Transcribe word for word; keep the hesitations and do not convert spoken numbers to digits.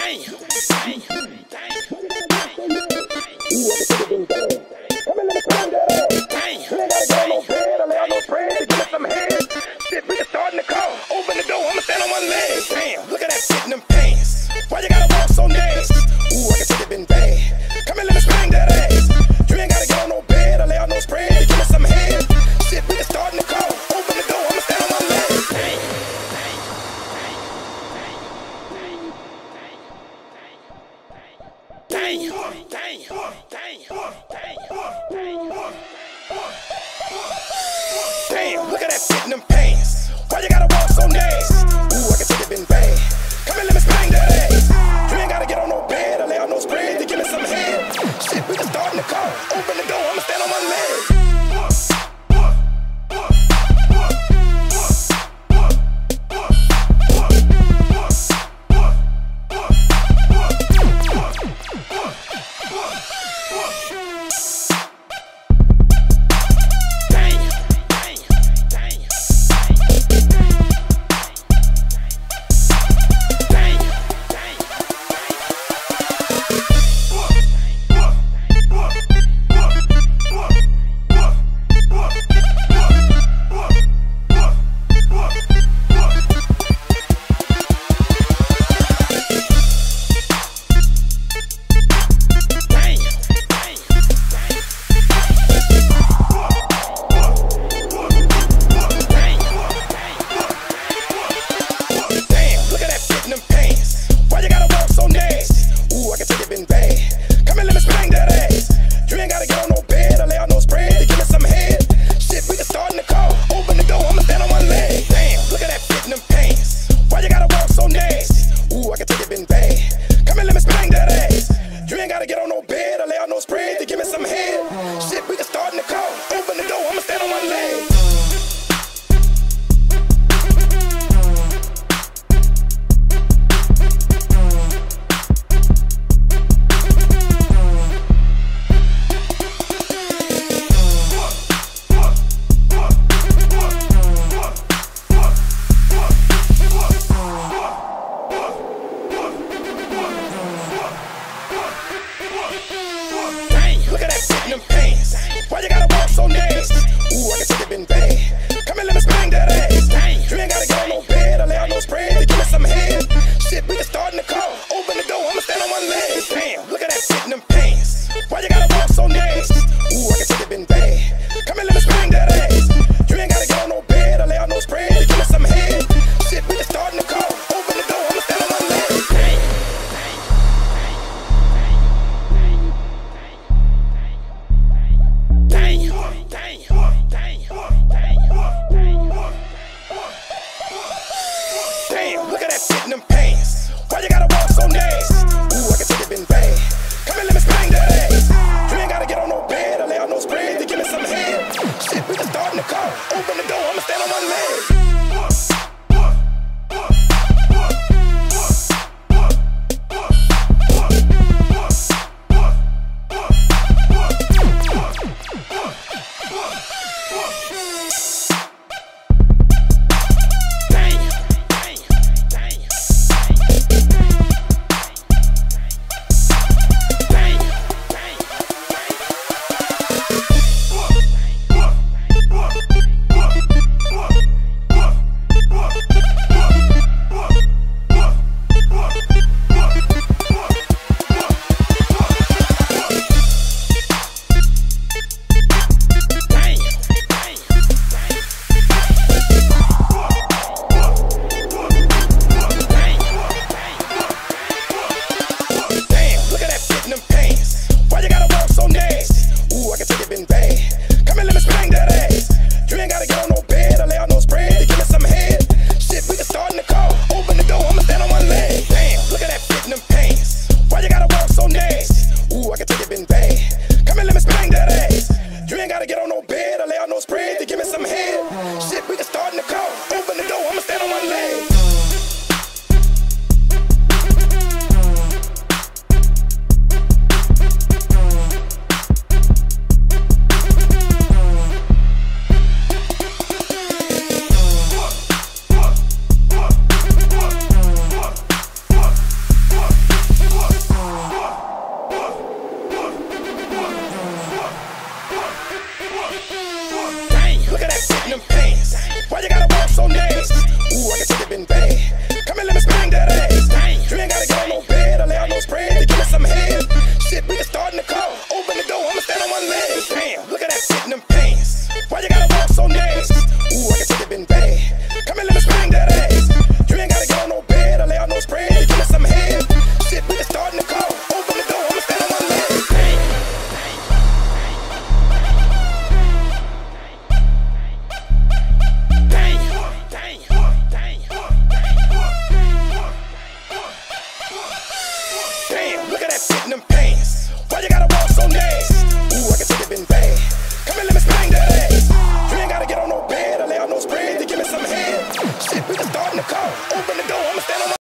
Damn, look at that fit in them pants. Why you gotta walk so nasty? Ooh, I can tell you been bad. Come here, let me spank that ass. You ain't gotta get on no bed or lay out no spread to give me some head. Shit, we can start in the car. Open the door, I'ma stand on one leg. Look at that fit in them pants. Why you gotta walk so nasty? Ooh, I can tell you been bad. Come here, let me spank that ass. You ain't gotta get on no bed or lay out no spread to give me some head. Shit, we can start in the car. Open the door, I'ma stand on one leg. Damn, look at that fit in them pants. Why you gotta walk so nasty? Ooh, I can tell you been bad. Come here, let me spank that ass. You ain't gotta get on no bed or lay out no spread to give me some head. Shit, we can start in the car. Open the door, I'ma stand on one leg. Damn, look at that fit in them pants. Why you gotta walk so nasty? Ooh, I can tell you been bad. Come here, let me